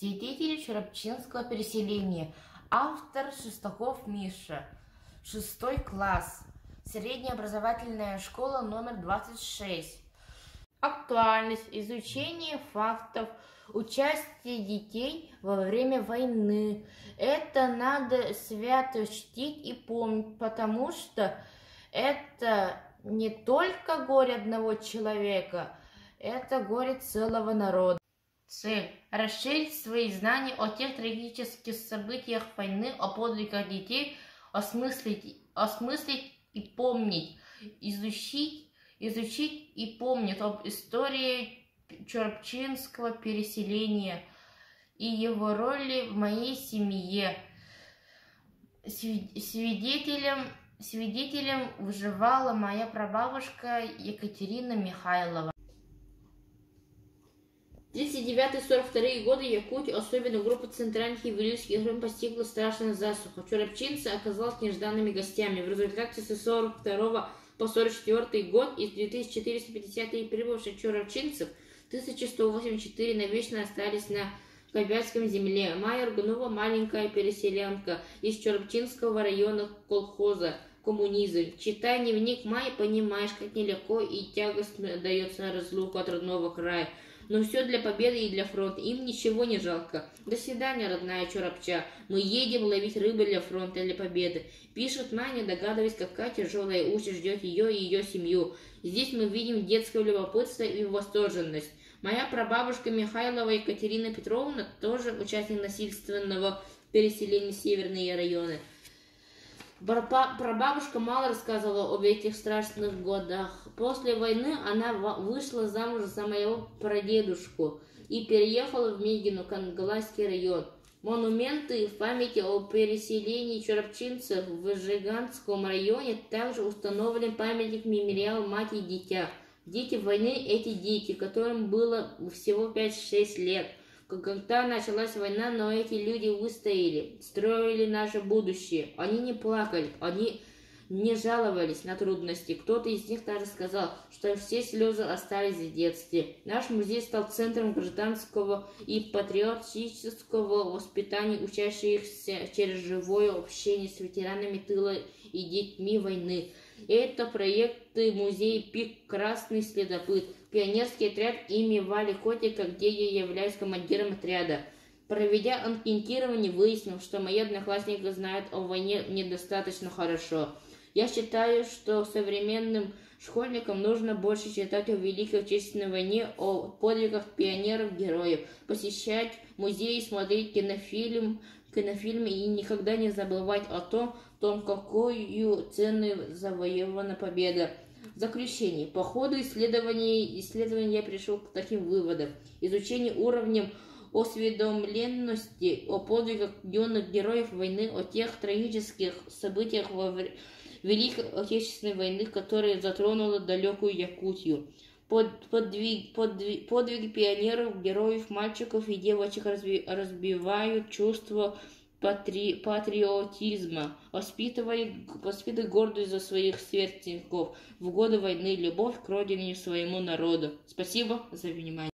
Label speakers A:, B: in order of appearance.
A: Свидетели Черепчинского переселения. Автор Шестаков Миша. 6 класс. Средняя образовательная школа номер 26. Актуальность. Изучение фактов. Участие детей во время войны. Это надо свято чтить и помнить, потому что это не только горе одного человека, это горе целого народа. Цель – расширить свои знания о тех трагических событиях войны, о подвигах детей, осмыслить и помнить, изучить и помнить об истории Черепчинского переселения и его роли в моей семье. Свидетелем выживала моя прабабушка Екатерина Михайлова. 39-42 годы Якутию, особенно группа центральных еврейских районов, постигла страшная засуха. Черепчинцы оказались нежданными гостями. В результате с 42 по 44 год из 2450 прибывших черепчинцев 1184 навечно остались на Кобякской земле. Майя Урганова, маленькая переселенка из Черепчинского района колхоза «Коммунизм». Читая дневник Майи, понимаешь, как нелегко и тягостно дается разлука от родного края. Но все для победы и для фронта. Им ничего не жалко. До свидания, родная Черепча. Мы едем ловить рыбу для фронта и для победы. Пишет Маня, догадываясь, какая тяжелая участь ждет ее и ее семью. Здесь мы видим детское любопытство и восторженность. Моя прабабушка Михайлова Екатерина Петровна тоже участник насильственного переселения в северные районы. Прабабушка мало рассказывала об этих страшных годах. После войны она вышла замуж за моего прадедушку и переехала в Мегину, Кангалайский район. Монументы в памяти о переселении черепчинцев в Жиганском районе также установлен памятник мемориал «Мать и дитя». Дети войны – эти дети, которым было всего 5-6 лет. Когда началась война, но эти люди выстояли, строили наше будущее. Они не плакали, они не жаловались на трудности. Кто-то из них даже сказал, что все слезы остались в детстве. Наш музей стал центром гражданского и патриотического воспитания учащихся через живое общение с ветеранами тыла и детьми войны. Это проекты музея «Пик Красный Следопыт», пионерский отряд имени Вали Котика, где я являюсь командиром отряда. Проведя анкетирование, выяснил, что мои одноклассники знают о войне недостаточно хорошо. Я считаю, что современным школьникам нужно больше читать о Великой Отечественной войне, о подвигах пионеров-героев, посещать музеи, смотреть кинофильмы и никогда не забывать о том, какую цену завоевана победа. В заключение. По ходу исследования я пришел к таким выводам. Изучение уровнем осведомленности о подвигах юных героев войны, о тех трагических событиях во Великой Отечественной войны, которые затронули далекую Якутию. Подвиги пионеров, героев, мальчиков и девочек разбивают чувство патриотизма, воспитывает гордость за своих сверстников в годы войны, любовь к родине и своему народу. Спасибо за внимание.